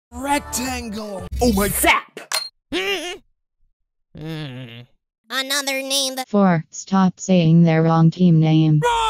Rectangle. Oh my zap! Another name. 4. Stop saying their wrong team name. Wrong!